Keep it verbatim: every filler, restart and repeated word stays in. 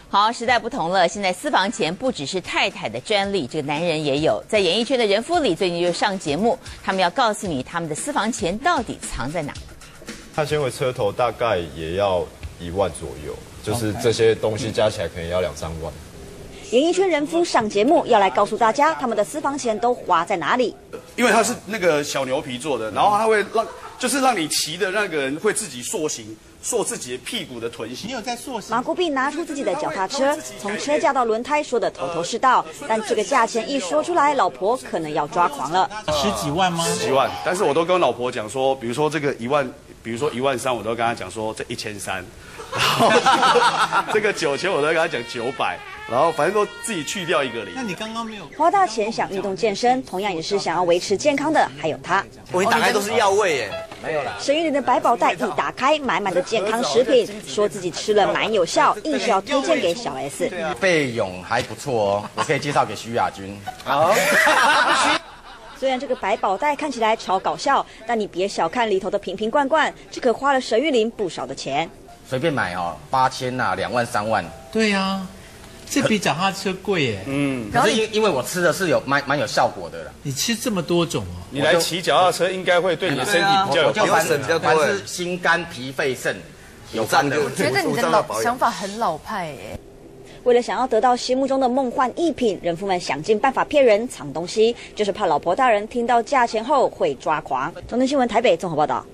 好，时代不同了，现在私房钱不只是太太的专利，这个男人也有。在演艺圈的人夫里，最近就上节目，他们要告诉你他们的私房钱到底藏在哪。 碳纤维车头大概也要一万左右，就是这些东西加起来可能要两三万。 演艺圈人夫上节目要来告诉大家，他们的私房钱都花在哪里。 因为它是那个小牛皮做的，然后它会让，就是让你骑的那个人会自己塑形。塑自己的屁股的臀型。你有在塑形？ 马国碧拿出自己的脚踏车，从车架到轮胎说的头头是道，但这个价钱一说出来，老婆可能要抓狂了。 十几万吗？ 十几万，但是我都跟老婆讲说，比如说这个一万，比如说一万三，我都跟她讲说这一千三，然后这个九千，我都跟她讲九百。然后反正都自己去掉一个零。 那你刚刚没有花大钱想运动健身，同样也是想要维持健康的，还有他。 我一打开都是药味耶，没有啦。 沈玉琳的百宝袋一打开，满满的健康食品，说自己吃了蛮有效，硬是要推荐给小 S。 费用还不错哦，我可以介绍给徐亚军。 好。虽然这个百宝袋看起来超搞笑，但你别小看里头的瓶瓶罐罐，这可花了沈玉琳不少的钱。 随便买哦，八千呐，两万、三万。 对呀、啊。这比脚踏车贵耶， 嗯，可是因因为我吃的是有蛮蛮有效果的了。 你吃这么多种哦， 你来骑脚踏车应该会对你的身体比较有帮助， 比较多。是心肝脾肺肾有占的。 我觉得你的老想法很老派耶。 为了想要得到心目中的梦幻逸品，人夫们想尽办法骗人藏东西，就是怕老婆大人听到价钱后会抓狂。中天新闻台北综合报道。